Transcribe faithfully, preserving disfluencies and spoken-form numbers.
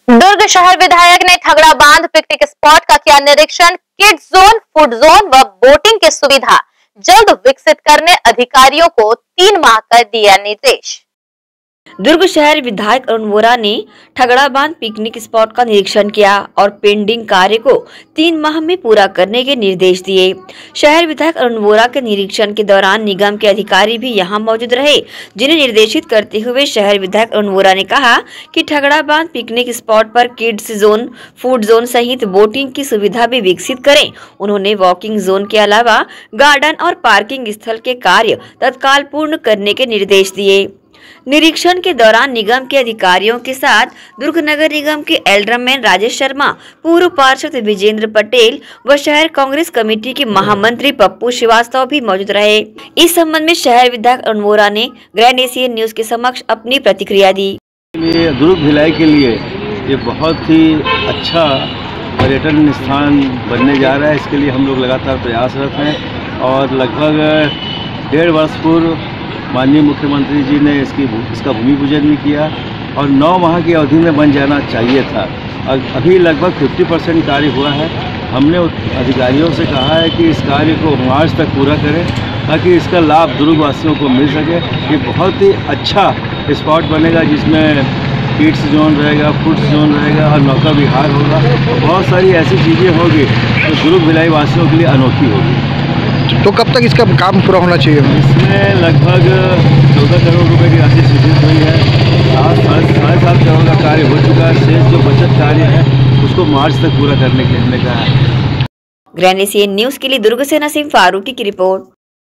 दुर्ग शहर विधायक ने ठगड़ा बांध पिकनिक स्पॉट का किया निरीक्षण। किड्स जोन, फूड जोन व बोटिंग की सुविधा जल्द विकसित करने अधिकारियों को तीन माह का दिया निर्देश। दुर्ग शहर विधायक अरुण वोरा ने ठगड़ा बांध पिकनिक स्पॉट का निरीक्षण किया और पेंडिंग कार्य को तीन माह में पूरा करने के निर्देश दिए। शहर विधायक अरुण वोरा के निरीक्षण के दौरान निगम के अधिकारी भी यहां मौजूद रहे, जिन्हें निर्देशित करते हुए शहर विधायक अरुण वोरा ने कहा कि ठगड़ा बांध पिकनिक स्पॉट पर किड्स जोन, फूड जोन सहित बोटिंग की सुविधा भी विकसित करें। उन्होंने वॉकिंग जोन के अलावा गार्डन और पार्किंग स्थल के कार्य तत्काल पूर्ण करने के निर्देश दिए। निरीक्षण के दौरान निगम के अधिकारियों के साथ दुर्ग नगर निगम के एल्डरमैन राजेश शर्मा, पूर्व पार्षद विजेंद्र पटेल व शहर कांग्रेस कमेटी के महामंत्री पप्पू श्रीवास्तव भी मौजूद रहे। इस संबंध में शहर विधायक अरुण वोरा ने ग्रैंड एशियन न्यूज के समक्ष अपनी प्रतिक्रिया दी। दुर्ग भिलाई के लिए ये बहुत ही अच्छा पर्यटन स्थान बनने जा रहा है। इसके लिए हम लोग लगातार प्रयासरत हैं और लगभग डेढ़ वर्ष पूर्व माननीय मुख्यमंत्री जी ने इसकी इसका भूमि पूजन भी किया और नौ माह की अवधि में बन जाना चाहिए था। और अभी लगभग पचास परसेंट कार्य हुआ है। हमने अधिकारियों से कहा है कि इस कार्य को मार्च तक पूरा करें ताकि इसका लाभ दुर्ग वासियों को मिल सके। ये बहुत ही अच्छा स्पॉट बनेगा जिसमें किड्स जोन रहेगा, फूड्स जोन रहेगा और नौका विहार होगा। बहुत सारी ऐसी चीज़ें होगी जो दुर्ग भिलाई वासियों के लिए अनोखी होगी। तो कब तक इसका काम पूरा होना चाहिए? इसमें लगभग चौदह करोड़ रुपए की राशि स्वीकृत हुई है। सात साढ़े साढ़े सात करोड़ का कार्य हो चुका है। शेष जो बचत कार्य है उसको मार्च तक पूरा करने के हमने कहा है। ग्रैंड एशियन न्यूज के लिए दुर्ग से नसीम फारूकी की रिपोर्ट।